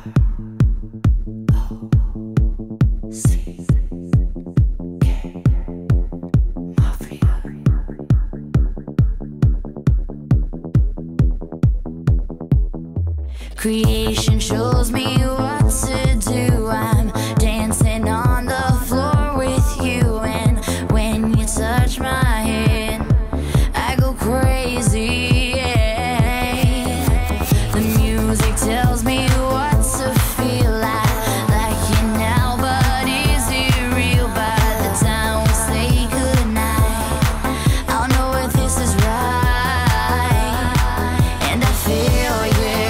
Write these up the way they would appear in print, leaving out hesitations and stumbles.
Creation shows me what to do. I'm dancing on the floor with you, and when you touch my hand, I go crazy. Yeah. The music tells me what to feel like it now, but is it real? By the time we say goodnight, I'll know if this is right, and I feel you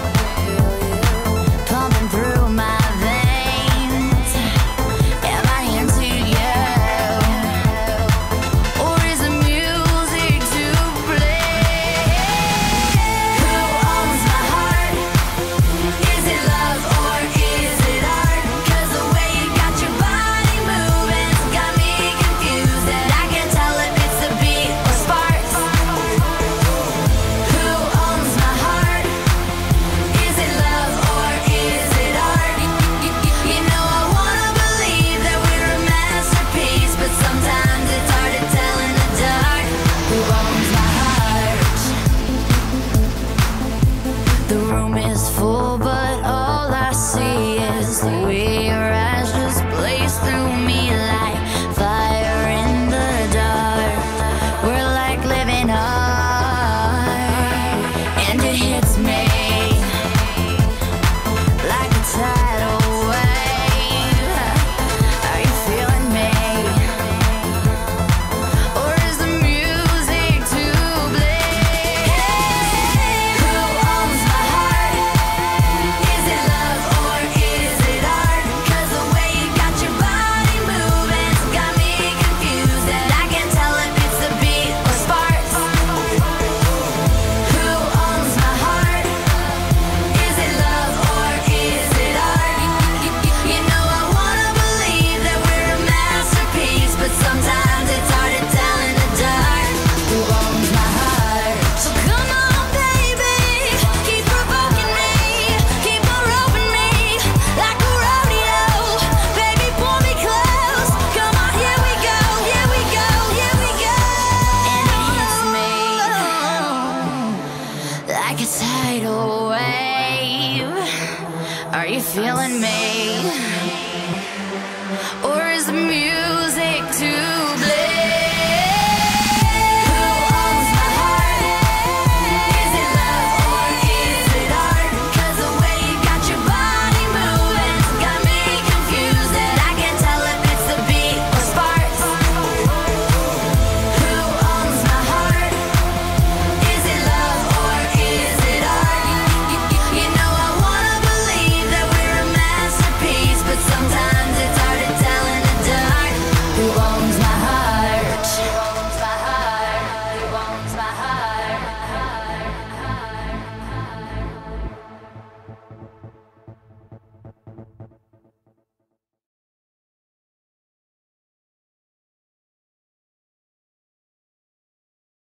pumping through my veins. Am I into you, or is the music to blame? Who owns my heart? Is it love or is it art? 'Cause the way you got your body moving's got me confused, and I can't tell if it's the beat or sparks. Who owns my heart? Is it love or is it art? You know I wanna believe that we're a masterpiece, but sometimes it's hard to tell in the dark. Who owns my heart? The room is full, but all I see is the way your eyes just blaze through me like fire in the dark. We're like living art, and it hits me like a tidal wave. Are you feeling me, or is the music to blame? Who owns my heart? Is it love or is it art? 'Cause the way you got your body moving's got me confused, and I can't tell if it's the beat or sparks. Who owns my heart? Is it love or is it art? You know I wanna believe that we're a masterpiece, but sometimes it's hard to tell in the dark. Who owns my heart? So come on, baby, keep provoking me, keep on roping me like a rodeo. Baby, pull me close. Come on, here we go, here we go, here we go. And it hits me like a tidal wave. Are you feeling me?